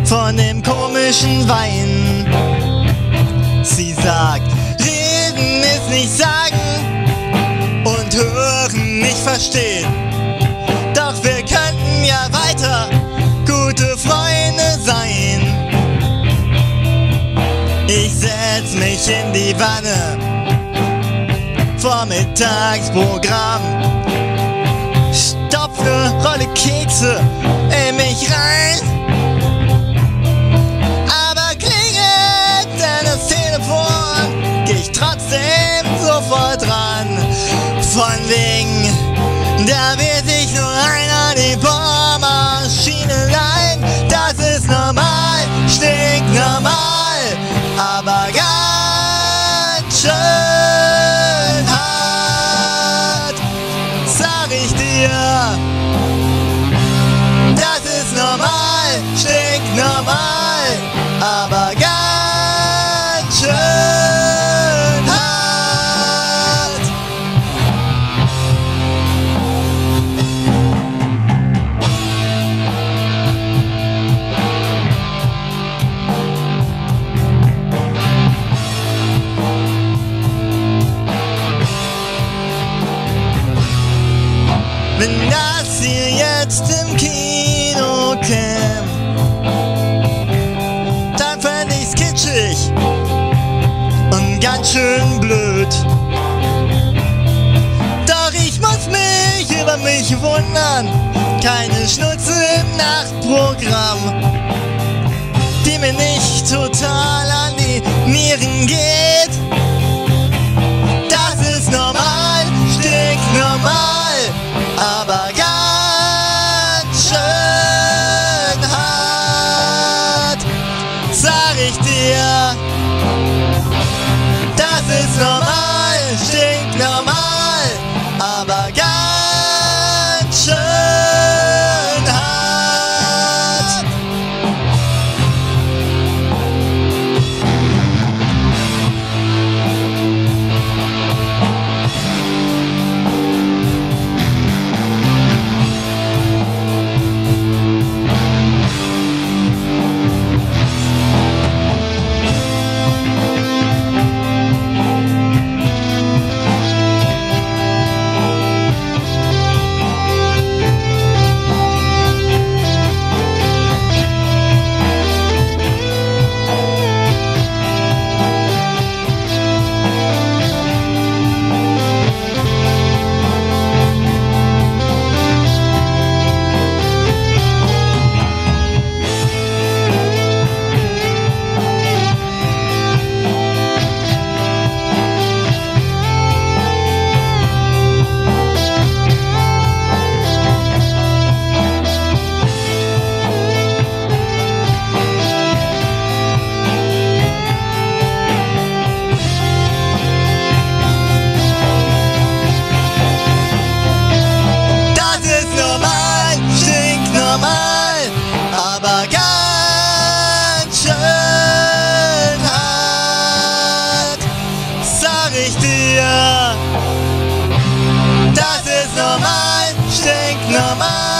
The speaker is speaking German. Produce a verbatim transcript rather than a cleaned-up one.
von dem komischen Wein. Sie sagt, reden ist nicht sagen und hören nicht verstehen. Doch wir könnten ja weiter gute Freunde sein. Ich setz mich in die Wanne vor Mittagsprogramm, stopf ne Rolle Kekse in mich rein. Aber klingelt denn das Telefon, geh ich trotzdem sofort ran. Von wegen, da wird sich nur einer die Bohrmaschine leihen. Das ist normal, stinknormal, aber ganz schön hart, sag ich dir. Das ist normal, stinknormal, aber ganz schön hart. Wenn das hier jetzt im Kino käm, dann fänd ich's kitschig und ganz schön blöd. Doch ich muss mich über mich wundern, keine Schnutze im Nachtprogramm, die mir nicht total an die Nieren geht. Das ist normal, stinknormal, aber ganz schön hart, sag ich dir. Das ist normal, stinknormal, aber ganz schön hart. Aber ganz schön hart, sag ich dir. Das ist normal, stinknormal.